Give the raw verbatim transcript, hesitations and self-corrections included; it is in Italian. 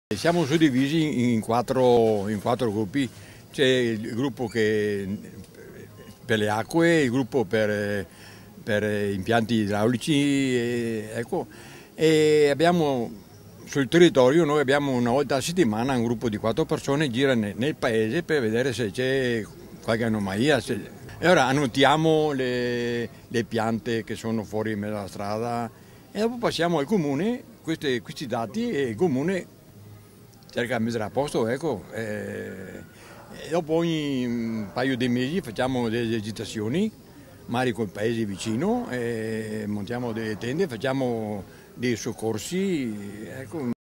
Siamo suddivisi in quattro, in quattro gruppi. C'è il gruppo che, per le acque, il gruppo per, per impianti idraulici, e, ecco, e abbiamo sul territorio, noi abbiamo una volta a settimana un gruppo di quattro persone che gira nel, nel paese per vedere se c'è qualche anomalia. Se, e ora annotiamo le, le piante che sono fuori in mezzo alla strada e dopo passiamo al comune questi, questi dati e il comune cerca di mettere a posto, ecco. E, e dopo ogni un paio di mesi facciamo delle esercitazioni, magari col paese vicino, e montiamo delle tende, facciamo dei soccorsi, ecco.